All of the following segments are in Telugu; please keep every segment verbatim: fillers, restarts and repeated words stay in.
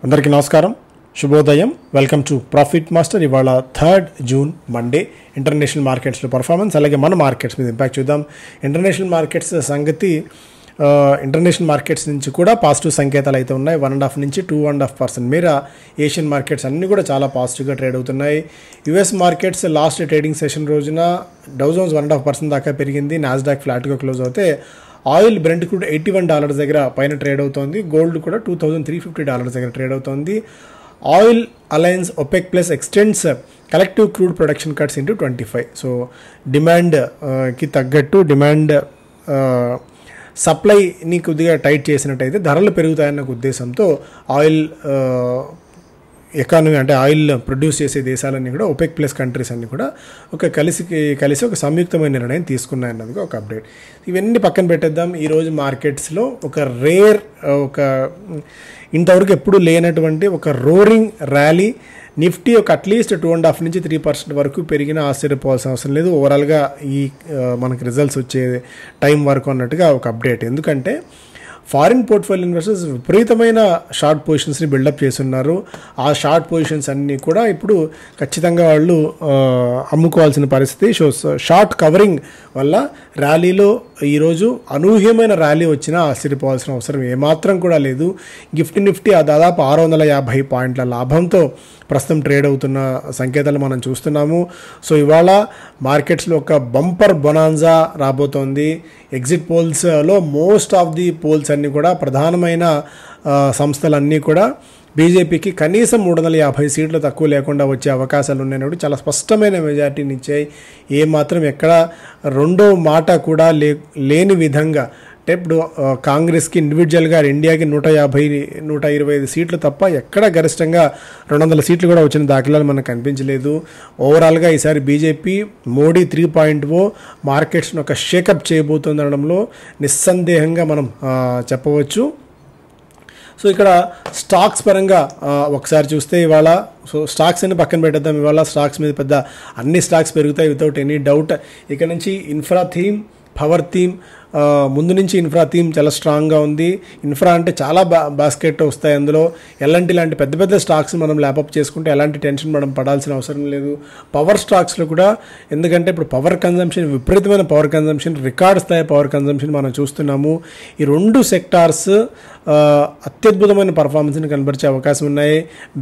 అందరికీ నమస్కారం, శుభోదయం. Welcome to profit master. ఇవాళ థర్డ్ జూన్ మండే ఇంటర్నేషనల్ మార్కెట్స్లో పర్ఫార్మెన్స్, అలాగే మన మార్కెట్స్ మీద ఇంపాక్ట్ చూద్దాం. ఇంటర్నేషనల్ మార్కెట్స్ సంగతి, ఇంటర్నేషనల్ మార్కెట్స్ నుంచి కూడా పాజిటివ్ సంకేతాలు అయితే ఉన్నాయి. వన్ అండ్ హాఫ్ నుంచి టూ అండ్ హాఫ్ పర్సెంట్ మేర ఏషియన్ మార్కెట్స్ అన్నీ కూడా చాలా పాజిటివ్గా ట్రేడ్ అవుతున్నాయి. US markets last trading session రోజున Dow Jones one and half percent దాకా పెరిగింది. నాస్డాక్ ఫ్లాట్గా క్లోజ్ అవుతే oil Brent crude eighty one dollars దగ్గర పైన ట్రేడ్ అవుతోంది. గోల్డ్ కూడా two thousand three fifty dollars దగ్గర ట్రేడ్ అవుతోంది. Oil alliance OPEC plus extends collective crude production cuts into twenty five. So డిమాండ్కి తగ్గట్టు డిమాండ్ సప్లైని కొద్దిగా టైట్ చేసినట్టయితే ధరలు పెరుగుతాయన్న ఉద్దేశంతో ఆయిల్ ఎకానమీ అంటే ఆయిల్ ప్రొడ్యూస్ చేసే దేశాలన్నీ కూడా ఒపెక్ ప్లస్ కంట్రీస్ అన్నీ కూడా ఒక కలిసి కలిసి ఒక సంయుక్తమైన నిర్ణయం తీసుకున్నాయన్నది ఒక అప్డేట్. ఇవన్నీ పక్కన పెట్టేద్దాం. ఈరోజు మార్కెట్స్లో ఒక రేర్, ఒక ఇంతవరకు ఎప్పుడు లేనటువంటి ఒక రోరింగ్ ర్యాలీ. నిఫ్టీ ఒక అట్లీస్ట్ టూ అండ్ హాఫ్ నుంచి త్రీ పర్సెంట్ వరకు పెరిగిన ఆశ్చర్యపోవాల్సిన అవసరం లేదు. ఓవరాల్గా ఈ మనకి రిజల్ట్స్ వచ్చే టైం వరకు అన్నట్టుగా ఒక అప్డేట్. ఎందుకంటే ఫారిన్ పోర్ట్ఫోలియో ఇన్వెస్టర్స్ విపరీతమైన షార్ట్ పొజిషన్స్ని బిల్డప్ చేస్తున్నారు. ఆ షార్ట్ పొజిషన్స్ అన్నీ కూడా ఇప్పుడు ఖచ్చితంగా వాళ్ళు అమ్ముకోవాల్సిన పరిస్థితి. షో షార్ట్ కవరింగ్ వల్ల ర్యాలీలో ఈరోజు అనూహ్యమైన ర్యాలీ వచ్చినా ఆశ్చర్యపోవాల్సిన అవసరం ఏమాత్రం కూడా లేదు. గిఫ్ట్ నిఫ్టీ ఆ దాదాపు ఆరు వందల యాభై పాయింట్ల లాభంతో ప్రస్తుతం ట్రేడ్ అవుతున్న సంకేతాలు మనం చూస్తున్నాము. సో ఇవాళ మార్కెట్స్లో ఒక బంపర్ బొనాన్జా రాబోతోంది. ఎగ్జిట్ పోల్స్లో మోస్ట్ ఆఫ్ ది పోల్స్ అన్నీ కూడా ప్రధానమైన సంస్థలన్నీ కూడా బీజేపీకి కనీసం మూడు వందల యాభై సీట్లు తక్కువ లేకుండా వచ్చే అవకాశాలు ఉన్నాయని చాలా స్పష్టమైన మెజార్టీని ఇచ్చాయి. ఏమాత్రం ఎక్కడ రెండో మాట కూడా లే లేని విధంగా అంటే ఇప్పుడు కాంగ్రెస్కి ఇండివిజువల్గా ఇండియాకి నూట యాభై నూట ఇరవై ఐదు సీట్లు తప్ప ఎక్కడ గరిష్టంగా రెండు వందల సీట్లు కూడా వచ్చిన దాఖలాలు మనకు కనిపించలేదు. ఓవరాల్గా ఈసారి BJP Modi three point O మార్కెట్స్ను ఒక షేకప్ చేయబోతుంది అనడంలో నిస్సందేహంగా మనం చెప్పవచ్చు. సో ఇక్కడ స్టాక్స్ పరంగా ఒకసారి చూస్తే ఇవాళ సో స్టాక్స్ అన్ని పక్కన పెట్టేద్దాం. ఇవాళ స్టాక్స్ మీద పెద్ద అన్ని స్టాక్స్ పెరుగుతాయి వితౌట్ ఎనీ డౌట్. ఇక్కడ నుంచి ఇన్ఫ్రా థీమ్, పవర్ థీమ్, ముందు నుంచి ఇన్ఫ్రా థీమ్ చాలా స్ట్రాంగ్గా ఉంది. ఇన్ఫ్రా అంటే చాలా బా బాస్కెట్ వస్తాయి అందులో. ఎలాంటి లాంటి పెద్ద పెద్ద స్టాక్స్ మనం ల్యాపప్ చేసుకుంటే ఎలాంటి టెన్షన్ మనం పడాల్సిన అవసరం లేదు. పవర్ స్టాక్స్లో కూడా, ఎందుకంటే ఇప్పుడు పవర్ కన్జంప్షన్, విపరీతమైన పవర్ కన్జంప్షన్, రికార్డ్ స్థాయి పవర్ కన్జంప్షన్ మనం చూస్తున్నాము. ఈ రెండు సెక్టార్స్ అత్యద్భుతమైన పర్ఫార్మెన్స్ని కనబరిచే అవకాశం ఉన్నాయి.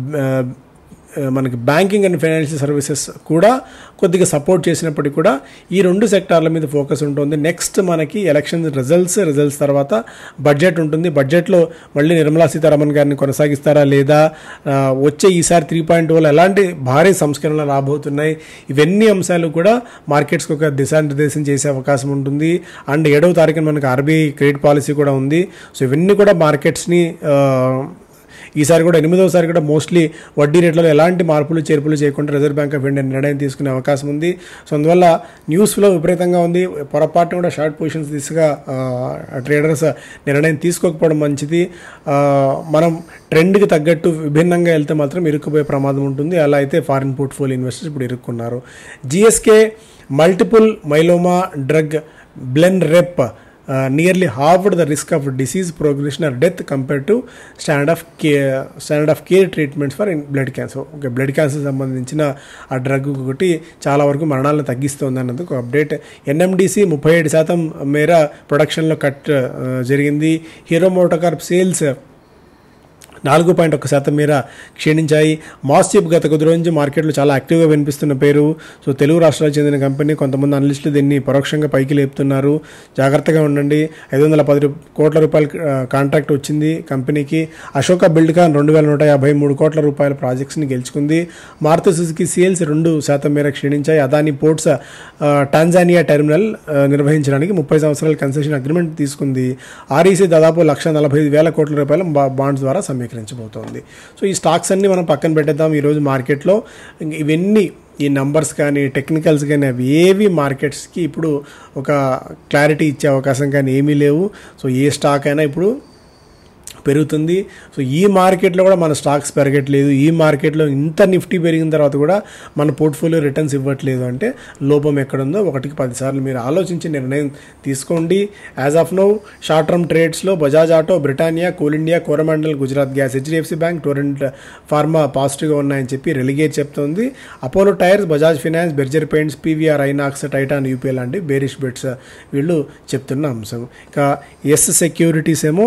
మనకి బ్యాంకింగ్ అండ్ ఫైనాన్షియల్ సర్వీసెస్ కూడా కొద్దిగా సపోర్ట్ చేసినప్పటికీ కూడా ఈ రెండు సెక్టార్ల మీద ఫోకస్ ఉంటుంది. నెక్స్ట్ మనకి ఎలక్షన్ రిజల్ట్స్ రిజల్ట్స్ తర్వాత బడ్జెట్ ఉంటుంది. బడ్జెట్లో మళ్ళీ నిర్మలా సీతారామన్ గారిని కొనసాగిస్తారా లేదా, వచ్చే ఈసారి త్రీ పాయింట్ ఓలో ఎలాంటి భారీ సంస్కరణలు రాబోతున్నాయి, ఇవన్నీ అంశాలు కూడా మార్కెట్స్కి ఒక దిశానిర్దేశం చేసే అవకాశం ఉంటుంది. అండ్ ఏడవ తారీఖున మనకి ఆర్బీఐ క్రెడిట్ పాలసీ కూడా ఉంది. సో ఇవన్నీ కూడా మార్కెట్స్ని ఈసారి కూడా ఎనిమిదవసారి కూడా మోస్ట్లీ వడ్డీ రేట్లలో ఎలాంటి మార్పులు చేర్పులు చేయకుండా రిజర్వ్ బ్యాంక్ ఆఫ్ ఇండియా నిర్ణయం తీసుకునే అవకాశం ఉంది. సో అందువల్ల న్యూస్ ఫ్లో విపరీతంగా ఉంది. పొరపాటున కూడా షార్ట్ పొజిషన్స్ దిశగా ట్రేడర్స్ నిర్ణయం తీసుకోకపోవడం మంచిది. మనం ట్రెండ్కి తగ్గట్టు విభిన్నంగా వెళ్తే మాత్రం ఇరుక్కుపోయే ప్రమాదం ఉంటుంది. అలా అయితే ఫారిన్ పోర్ట్ఫోలియో ఇన్వెస్టర్స్ ఇప్పుడు ఇరుక్కున్నారు. GSK multiple myeloma drug Blenrep Uh, nearly halved the risk of disease progression or death compared to standard of care standard of care treatments for blood cancer. Okay, blood cancer సంబంధించిన ఆ డ్రగ్ ఒకటి చాలా వరకు మరణాలను తగ్గిస్తుంది అన్నందుకు అప్డేట్. ఎన్ఎండిసి ముప్పై ఏడు శాతం మేర ప్రొడక్షన్లో కట్ జరిగింది. హీరో మోటోకార్ప్ సేల్స్ నాలుగు పాయింట్ ఒక శాతం మేర క్షీణించాయి. మాస్చిప్ గత కొద్ది రోజు నుంచి మార్కెట్లో చాలా యాక్టివ్గా వినిపిస్తున్న పేరు. సో తెలుగు రాష్ట్రాలకు చెందిన కంపెనీ, కొంతమంది అనలిస్టులు దీన్ని పరోక్షంగా పైకి లేపుతున్నారు. జాగ్రత్తగా ఉండండి. ఐదు వందల పది కోట్ల రూపాయల కాంట్రాక్ట్ వచ్చింది కంపెనీకి. అశోక బిల్డ్కాన్ రెండు వేల నూట యాభై మూడు కోట్ల రూపాయల ప్రాజెక్ట్స్ని గెలుచుకుంది. మారుతి సుజుకి సేల్స్ రెండు శాతం మేర క్షీణించాయి. అదాని పోర్ట్స్ టాంజానియా టెర్మినల్ నిర్వహించడానికి ముప్పై సంవత్సరాల కన్సెషన్ అగ్రిమెంట్ తీసుకుంది. ఆర్ఈసీ దాదాపు లక్ష నలభై ఐదు వేల కోట్ల రూపాయల బాండ్స్ ద్వారా సమీకరించారు బోతోంది. సో ఈ స్టాక్స్ అన్ని మనం పక్కన పెట్టేద్దాం. ఈరోజు మార్కెట్లో ఇవన్నీ ఈ నంబర్స్ కానీ టెక్నికల్స్ కానీ అవి ఏవి మార్కెట్స్కి ఇప్పుడు ఒక క్లారిటీ ఇచ్చే అవకాశం కానీ ఏమీ లేవు. సో ఏ స్టాక్ అయినా ఇప్పుడు పెరుగుతుంది. సో ఈ మార్కెట్లో కూడా మన స్టాక్స్ పెరగట్లేదు, ఈ మార్కెట్లో ఇంత నిఫ్టీ పెరిగిన తర్వాత కూడా మన పోర్ట్ఫోలియో రిటర్న్స్ ఇవ్వట్లేదు అంటే లోపం ఎక్కడుందో ఒకటికి పదిసార్లు మీరు ఆలోచించి నిర్ణయం తీసుకోండి. As of now short term ట్రేడ్స్లో Bajaj auto, Britannia, coal India, Coromandel, Gujarat gas, HDFC bank, Torrent pharma పాజిటివ్గా ఉన్నాయని చెప్పి రెలిగేట్ చెప్తోంది. Apollo tyres, Bajaj finance, Berger paints, PVR, INOX, Titan, UPL లాంటి బేరిష్ బెట్స్ వీళ్ళు చెప్తున్న అంశం. ఇక ఎస్ సెక్యూరిటీస్ ఏమో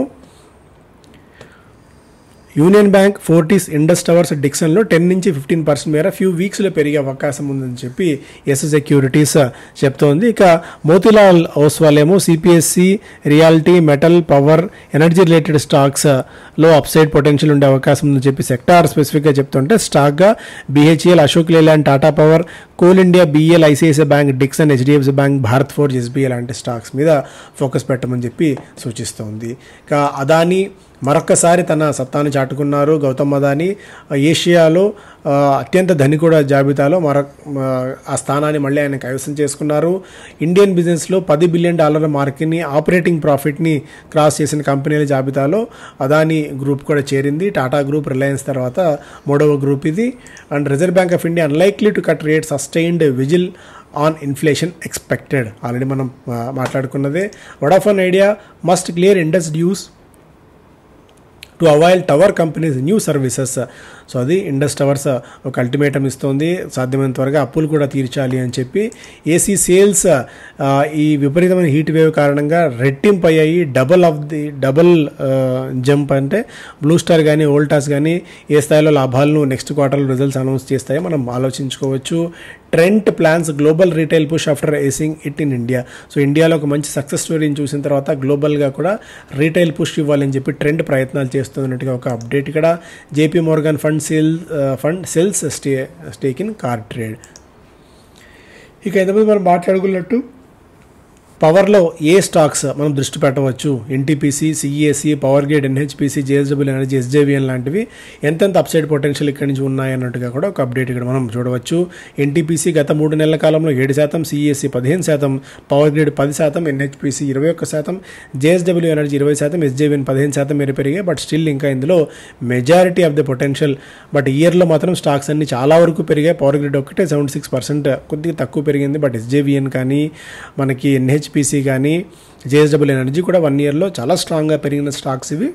union bank, Fortis, Indus towers, డిక్సన్లో టెన్ నుంచి ఫిఫ్టీన్ పర్సెంట్ మేర ఫ్యూ వీక్స్లో పెరిగే అవకాశం ఉందని చెప్పి ఎస్ సెక్యూరిటీస్ చెప్తోంది. ఇక మోతీలాల్ ఓస్వాల్ ఏమో CPSE, realty, metal, power, energy related స్టాక్స్లో అప్సైడ్ పొటెన్షియల్ ఉండే అవకాశం ఉందని చెప్పి సెక్టార్ స్పెసిఫిక్గా చెప్తుంటే స్టాక్గా BHEL, Ashok Leyland, Tata power, coal India, BL, ICICI bank, Dixon, HDFC bank, Bharat Forge, SBI లాంటి స్టాక్స్ మీద ఫోకస్ పెట్టమని చెప్పి సూచిస్తోంది. ఇక అదానీ మరొక్కసారి తన సత్తాను చాటుకున్నారు. గౌతమ్ అదానీ ఏషియాలో అత్యంత ధనికుడ జాబితాలో మరొక ఆ స్థానాన్ని మళ్ళీ ఆయన కైవసం చేసుకున్నారు. ఇండియన్ బిజినెస్లో పది బిలియన్ డాలర్ల మార్కెట్ని, ఆపరేటింగ్ ప్రాఫిట్ని క్రాస్ చేసిన కంపెనీల జాబితాలో అదానీ గ్రూప్ కూడా చేరింది. టాటా గ్రూప్, రిలయన్స్ తర్వాత మూడవ గ్రూప్ ఇది. And reserve bank of India unlikely to cut rate, sustained vigil on inflation expected. Already మనం మాట్లాడుకున్నదే. Vodafone Idea must clear Indus dues to avail tower companies new services. So అది ఇండస్ టవర్స్ ఒక అల్టిమేటం ఇస్తోంది, సాధ్యమైనంత త్వరగా అప్పులు కూడా తీర్చాలి అని చెప్పి. ఏసీ సేల్స్ ఈ విపరీతమైన హీట్ వేవ్ కారణంగా రెట్టింపు అయ్యాయి. Double of the double jump అంటే బ్లూ స్టార్ కానీ వోల్టాస్ కానీ ఏ స్థాయిలో లాభాలను నెక్స్ట్ క్వార్టర్లో రిజల్ట్స్ అనౌన్స్ చేస్తాయో మనం ఆలోచించుకోవచ్చు. Trent plans global retail push after acing it in India. So ఇండియాలో ఒక మంచి సక్సెస్ స్టోరీని చూసిన తర్వాత గ్లోబల్గా కూడా రీటైల్ పుష్ ఇవ్వాలని చెప్పి ట్రెండ్ ప్రయత్నాలు చేస్తున్నట్టుగా ఒక అప్డేట్ ఇక్కడ. JP Morgan fund sale fund sells stay stake in Car Trade. ఇక ఇంతకుముందు మనం మాట్లాడుకున్నట్టు పవర్లో ఏ స్టాక్స్ మనం దృష్టి పెట్టవచ్చు, NTPC, CESC, power grid, NHPC, JSW energy, SJVN లాంటివి ఎంతెంత అప్సైడ్ పొటెన్షియల్ ఇక్కడి నుంచి ఉన్నాయన్నట్టుగా కూడా ఒక అప్డేట్ ఇక్కడ మనం చూడవచ్చు. ఎన్టీపీసీ గత మూడు నెలల కాలంలో ఏడు శాతం, సిఈఎస్సి పదిహేను శాతం, పవర్ గ్రిడ్ పది శాతం, ఎన్హెచ్పిసి ఇరవై ఒక్క శాతం, జేఎస్డబ్ల్యూ ఎనర్జీ ఇరవై శాతం, ఎస్జేవిఎన్ పదిహేను శాతం మేర పెరిగాయి. బట్ స్టిల్ ఇంకా ఇందులో majority of the potential but ఇయర్లో మాత్రం స్టాక్స్ అన్ని చాలా వరకు పెరిగాయి. పవర్ గ్రిడ్ ఒకటే సెవెంటీ సిక్స్ పర్సెంట్ కొద్దిగా తక్కువ పెరిగింది. బట్ ఎస్జేవిఎన్ కానీ మనకి ఎన్హెచ్ పీసీ కానీ జేఎస్డబ్ల్యూ ఎనర్జీ కూడా వన్ ఇయర్లో చాలా స్ట్రాంగ్గా పెరిగిన స్టాక్స్ ఇవి.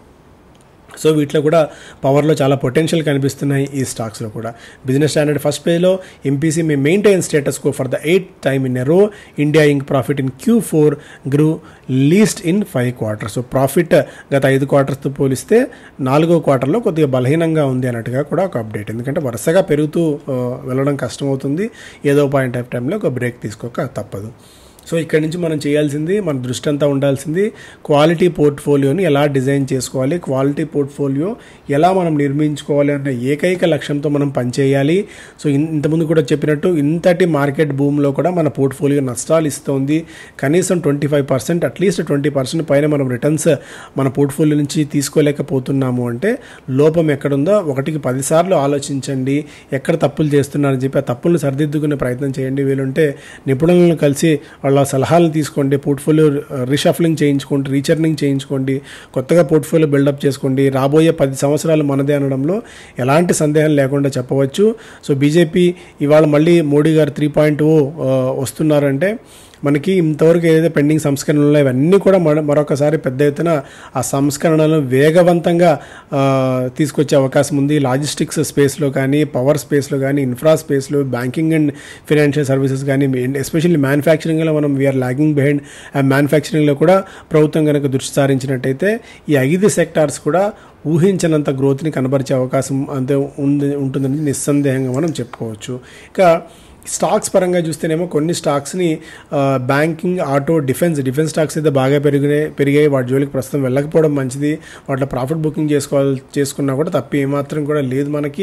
సో వీటిలో కూడా పవర్లో చాలా పొటెన్షియల్ కనిపిస్తున్నాయి ఈ స్టాక్స్లో కూడా. బిజినెస్ స్టాండర్డ్ ఫస్ట్ పేజ్లో MPC may maintain status quo for the eighth time in a row. India Inc profit in Q four grew least in five quarters. So profit గత ఐదు క్వార్టర్స్తో పోలిస్తే నాలుగో క్వార్టర్లో కొద్దిగా బలహీనంగా ఉంది అన్నట్టుగా కూడా ఒక అప్డేట్. ఎందుకంటే వరుసగా పెరుగుతూ వెళ్ళడం కష్టమవుతుంది. ఏదో పాయింట్ ఆఫ్ టైంలో ఒక బ్రేక్ తీసుకోక తప్పదు. సో ఇక్కడి నుంచి మనం చేయాల్సింది, మన దృష్టి అంతా ఉండాల్సింది క్వాలిటీ పోర్ట్ఫోలియోని ఎలా డిజైన్ చేసుకోవాలి, క్వాలిటీ పోర్ట్ఫోలియో ఎలా మనం నిర్మించుకోవాలి అనే ఏకైక లక్ష్యంతో మనం పనిచేయాలి. సో ఇంతకుముందు కూడా చెప్పినట్టు ఇంతటి మార్కెట్ భూమిలో కూడా మన పోర్ట్ఫోలియో నష్టాలు ఇస్తుంది. కనీసం twenty five percent at least twenty percent పైన మనం రిటర్న్స్ మన పోర్ట్ఫోలియో నుంచి తీసుకోలేకపోతున్నాము అంటే లోపం ఎక్కడుందో ఒకటికి పదిసార్లు ఆలోచించండి. ఎక్కడ తప్పులు చేస్తున్నారని చెప్పి ఆ తప్పులను సరిదిద్దుకునే ప్రయత్నం చేయండి. వీలుంటే నిపుణులను కలిసి వాళ్ళ సలహాలను తీసుకోండి. పోర్ట్ఫోలియో రీషఫ్లింగ్ చేయించుకోండి, రీచర్నింగ్ చేయించుకోండి, కొత్తగా పోర్ట్ఫోలియో బిల్డప్ చేసుకోండి. రాబోయే పది సంవత్సరాలు మనదే అనడంలో ఎలాంటి సందేహం లేకుండా చెప్పవచ్చు. సో బీజేపీ ఇవాళ మళ్ళీ మోడీ గారు త్రీ పాయింట్ ఓ వస్తున్నారంటే మనకి ఇంతవరకు ఏదైతే పెండింగ్ సంస్కరణలు ఉన్నాయో ఇవన్నీ కూడా మరొకసారి పెద్ద ఎత్తున ఆ సంస్కరణలను వేగవంతంగా తీసుకొచ్చే అవకాశం ఉంది. లాజిస్టిక్స్ స్పేస్లో కానీ, పవర్ స్పేస్లో కానీ, ఇన్ఫ్రా స్పేస్లో, బ్యాంకింగ్ అండ్ ఫైనాన్షియల్ సర్వీసెస్ కానీ, ఎస్పెషల్లీ మ్యానుఫ్యాక్చరింగ్లో మనం వీఆర్ లాగింగ్ బిహైండ్. ఆ మ్యానుఫ్యాక్చరింగ్లో కూడా ప్రభుత్వం కనుక దృష్టి సారించినట్టయితే ఈ ఐదు సెక్టార్స్ కూడా ఊహించినంత గ్రోత్ని కనబరిచే అవకాశం అంతే ఉంది ఉంటుందని నిస్సందేహంగా మనం చెప్పుకోవచ్చు. ఇక స్టాక్స్ పరంగా చూస్తేనేమో కొన్ని స్టాక్స్ని banking, auto, defence defence stocks అయితే బాగా పెరిగినాయి పెరిగాయి వాటి జోలికి ప్రస్తుతం వెళ్ళకపోవడం మంచిది. వాటిలో ప్రాఫిట్ బుకింగ్ చేసుకోవాలి చేసుకున్నా కూడా తప్పి ఏమాత్రం కూడా లేదు మనకి.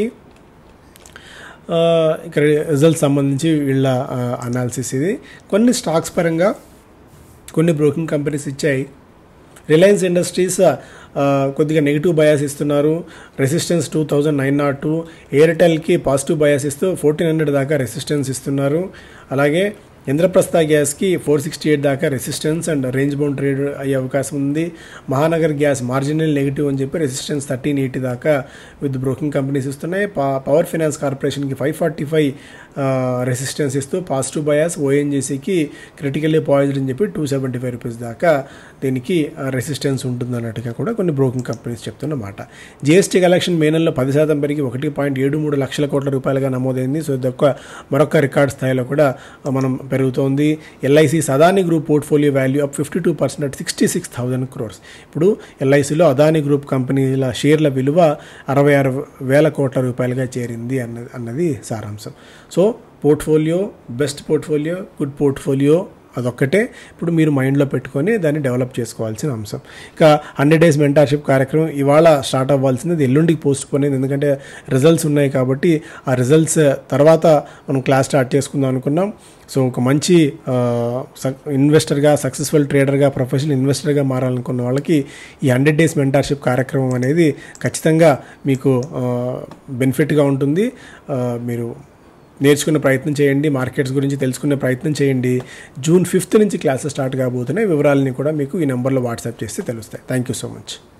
ఇక్కడ రిజల్ట్స్ సంబంధించి వీళ్ళ అనాలిసిస్ ఇది. కొన్ని స్టాక్స్ పరంగా కొన్ని బ్రోకింగ్ కంపెనీస్ ఇచ్చాయి. రిలయన్స్ ఇండస్ట్రీస్ కొద్దిగా నెగిటివ్ బయాస్ ఇస్తున్నారు. Resistance two thousand nine nought two ఎయిర్టెల్కి పాజిటివ్ బయాస్ ఇస్తూ ఫోర్టీన్ హండ్రెడ్ దాకా రెసిస్టెన్స్ ఇస్తున్నారు. అలాగే ఇంద్రప్రస్థ గ్యాస్కి ఫోర్ సిక్స్టీ ఎయిట్ దాకా resistance and range bound trade అయ్యే అవకాశం ఉంది. మహానగర్ గ్యాస్ మార్జినల్ నెగిటివ్ అని చెప్పి రెసిస్టెన్స్ థర్టీన్ ఎయిటీ దాకా విత్ బ్రోకింగ్ కంపెనీస్ ఇస్తున్నాయి. పా పవర్ ఫైనాన్స్ కార్పొరేషన్కి ఫైవ్ ఫార్టీ ఫైవ్ రెసిస్టెన్స్ ఇస్తూ పాజిటివ్ బయాస్. ఓఎన్జీసీకి క్రిటికల్లీ పాయిజ్డ్ అని చెప్పి టూ సెవెంటీ ఫైవ్ రూపీస్ దాకా దీనికి రెసిస్టెన్స్ ఉంటుంది అన్నట్టుగా కూడా కొన్ని బ్రోకింగ్ కంపెనీస్ చెప్తున్నమాట. జిఎస్టీ కలెక్షన్ మే నెలలో పది శాతం పెరిగి ఒకటి పాయింట్ ఏడు మూడు లక్షల కోట్ల రూపాయలుగా నమోదైంది. సో ఇదొక మరొక రికార్డ్ స్థాయిలో కూడా మనం పెరుగుతోంది. LIC Adani group portfolio value up fifty two percent at sixty six thousand crores. ఇప్పుడు ఎల్ఐసిలో అదానీ గ్రూప్ కంపెనీల షేర్ల విలువ అరవై ఆరు వేల కోట్ల రూపాయలుగా చేరింది అన్నది అన్నది సారాంశం. So portfolio, best portfolio, good portfolio అదొక్కటే ఇప్పుడు మీరు మైండ్లో పెట్టుకొని దాన్ని డెవలప్ చేసుకోవాల్సిన అంశం. ఇక హండ్రెడ్ డేస్ మెంటార్షిప్ కార్యక్రమం ఇవాళ స్టార్ట్ అవ్వాల్సింది, ఎల్లుండికి పోస్ట్ పోయింది. ఎందుకంటే రిజల్ట్స్ ఉన్నాయి కాబట్టి ఆ రిజల్ట్స్ తర్వాత మనం క్లాస్ స్టార్ట్ చేసుకుందాం అనుకున్నాం. సో ఒక మంచి ఇన్వెస్టర్గా, సక్సెస్ఫుల్ ట్రేడర్గా, ప్రొఫెషనల్ ఇన్వెస్టర్గా మారాలనుకున్న వాళ్ళకి ఈ హండ్రెడ్ డేస్ మెంటార్షిప్ కార్యక్రమం అనేది ఖచ్చితంగా మీకు బెనిఫిట్గా ఉంటుంది. మీరు నేర్చుకునే ప్రయత్నం చేయండి, మార్కెట్స్ గురించి తెలుసుకునే ప్రయత్నం చేయండి. జూన్ ఫిఫ్త్ నుంచి క్లాసెస్ స్టార్ట్ కాబోతున్నాయి. వివరాలని కూడా మీకు ఈ నెంబర్లో వాట్సాప్ చేస్తే తెలుస్తాయి. Thank you so much.